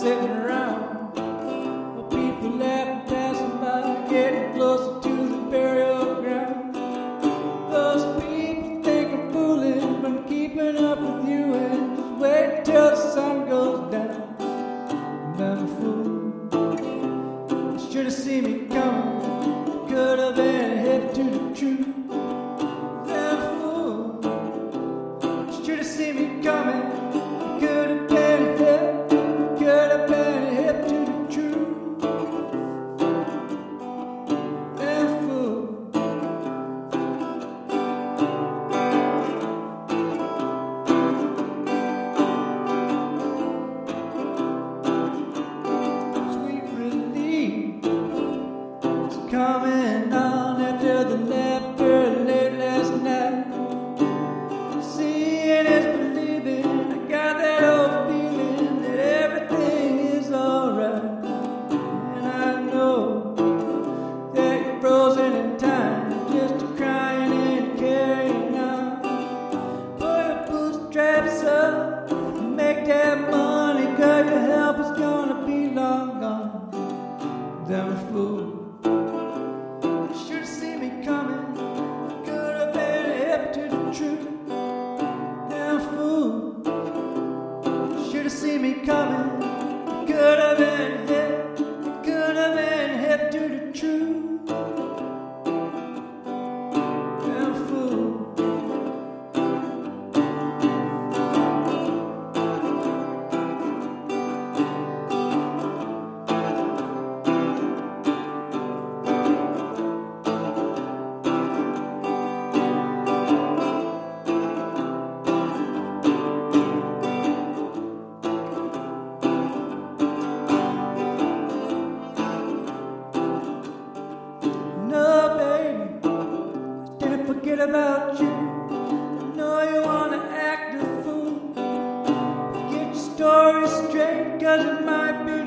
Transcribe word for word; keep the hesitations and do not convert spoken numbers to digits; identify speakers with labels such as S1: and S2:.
S1: sitting around, while people laughing, passing by, getting closer to the burial ground. Those people think I'm fooling, but I'm keeping up with you, and just wait till the sun goes down. And I'm a fool. You should have seen me coming. Could have been hip to the truth. I'm a fool. You should have seen me coming. Could have been hip. Could have been hip to the truth. I'm a fool. Coming on after the laughter late last night. Seeing is believing. I got that old feeling that everything is alright. And I know that you're frozen in time, just a crying and carrying on. Pull your bootstraps up and make that money, 'cause your help is gonna be long gone. I'm a fool. See me coming, could have been hip, could have been hip to the truth. I'm a fool. Forget about you. I know you wanna act a fool. Get your story straight, 'cause it might be